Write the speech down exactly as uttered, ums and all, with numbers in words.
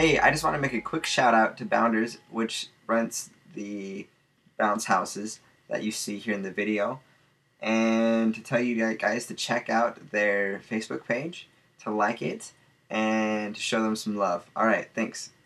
Hey, I just want to make a quick shout out to Bounders, which rents the bounce houses that you see here in the video, and to tell you guys to check out their Facebook page, to like it, and to show them some love. Alright, thanks.